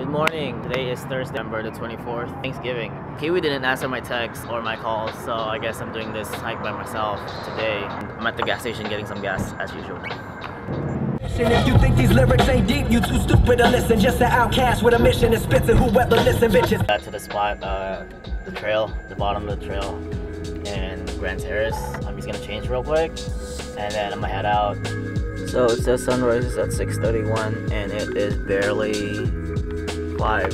morning. Today is Thursday, November the 24th, Thanksgiving. Kiwi didn't answer my texts or my calls, so I guess I'm doing this hike by myself today. I'm at the gas station getting some gas as usual. If you think these lyrics ain't deep, you too stupid to listen. Just an outcast with a mission and spits and whoever listen, bitches. Back to the spot, the trail, the bottom of the trail in Grand Terrace. I'm just gonna change real quick and then I'm gonna head out. So it says sunrise is at 6:31 and it is barely 5.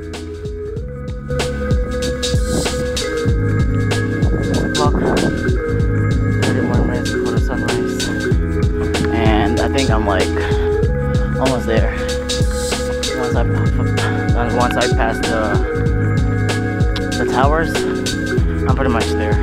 Clock. 31 minutes before the sunrise. And I think I'm like almost there. Once I pass the towers, I'm pretty much there.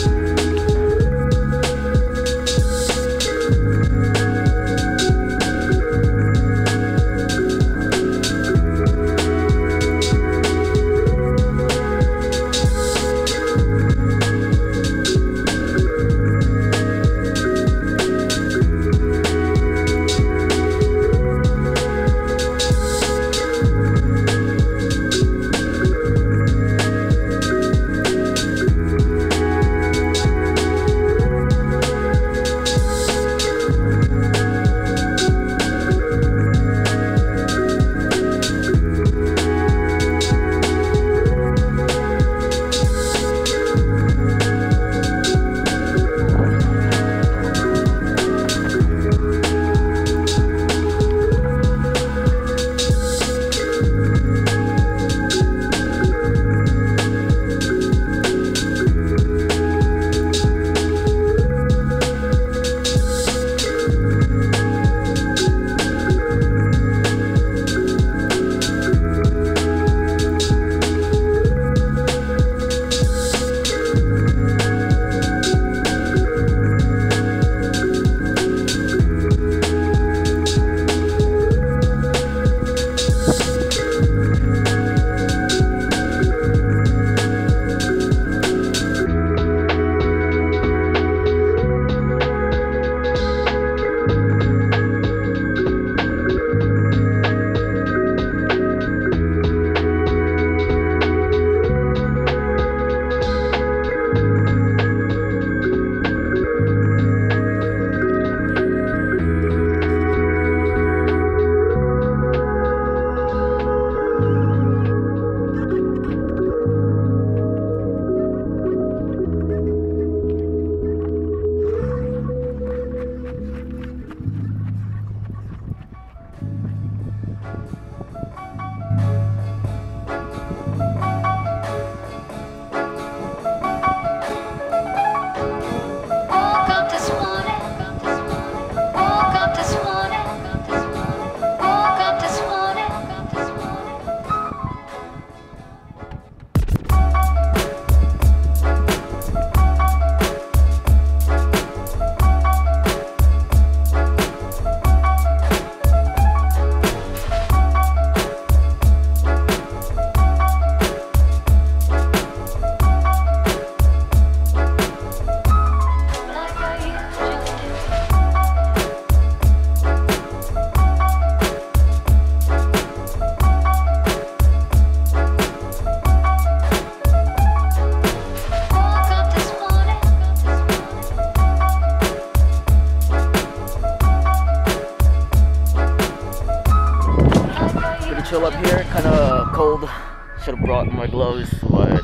Chill up here, kind of cold. Should have brought more gloves, but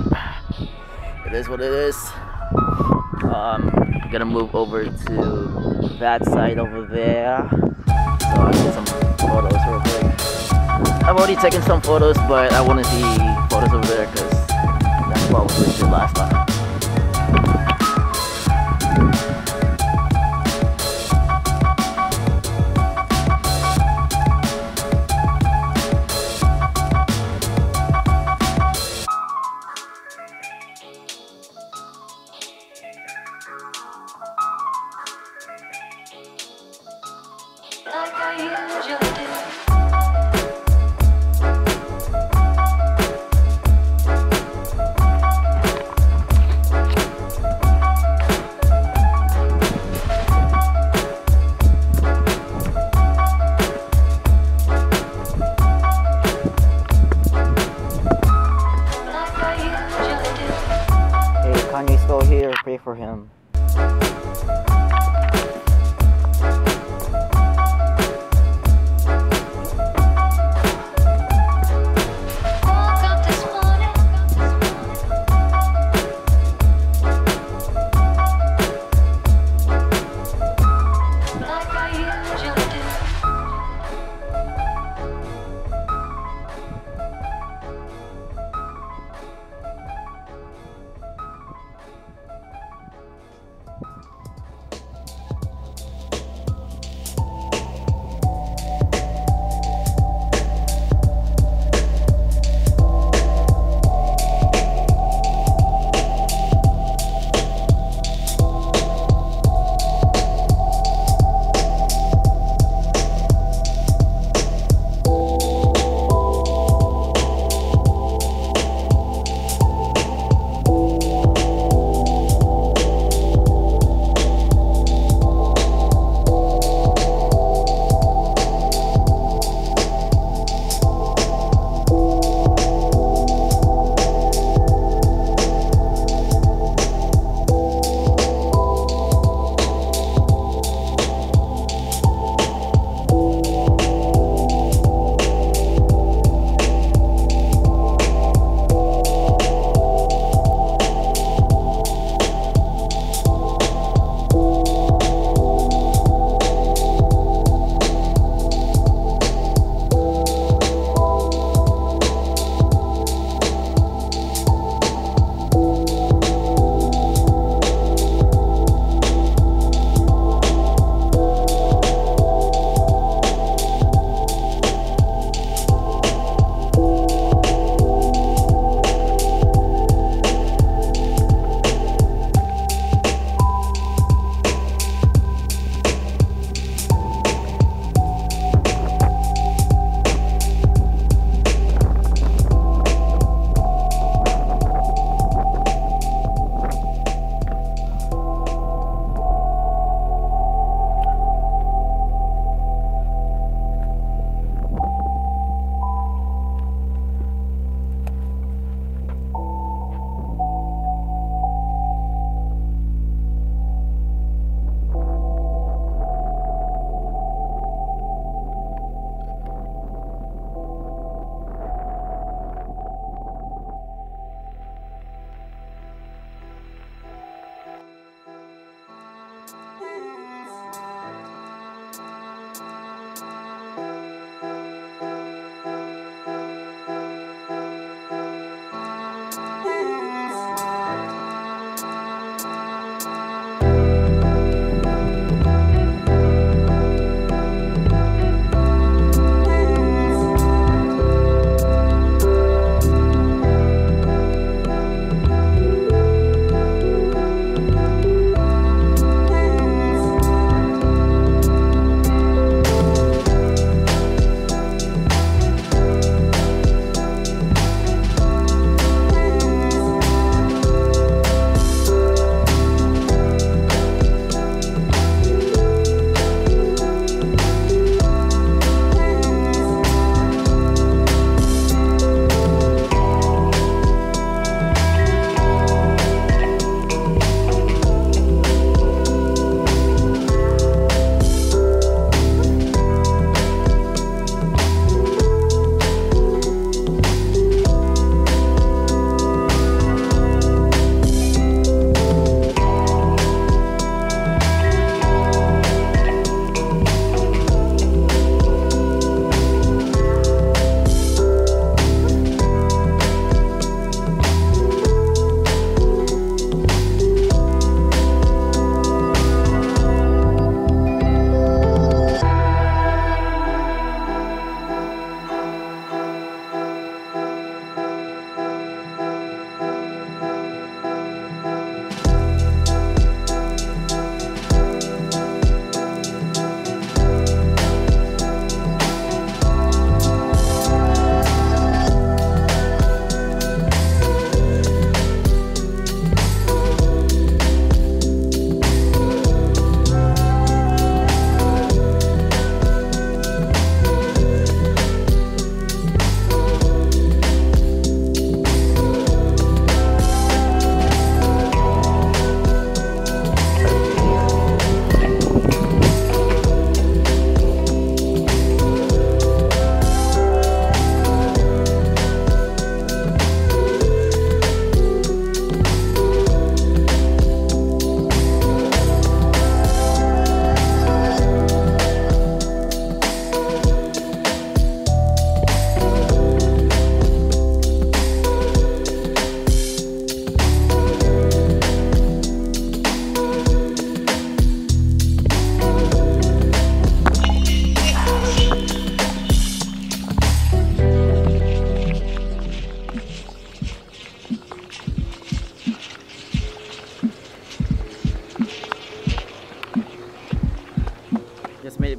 it is what it is. I'm gonna move over to that side over there. So I'll get some photos real quick. I've already taken some photos, but I want to see photos over there because that's what we did last time. Like I usually do. pray for him. Woke up this morning, like I usually do.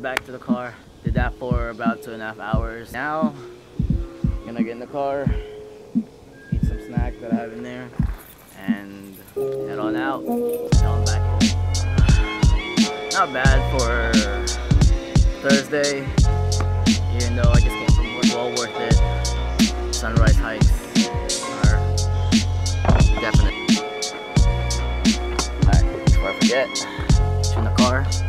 back to the car. Did that for about 2.5 hours. Now, I'm gonna get in the car, eat some snack that I have in there, and head on out. Head on back home. Not bad for Thursday, even though I just came from work. Well worth it. Sunrise hikes are definite. Alright, before I forget, in the car.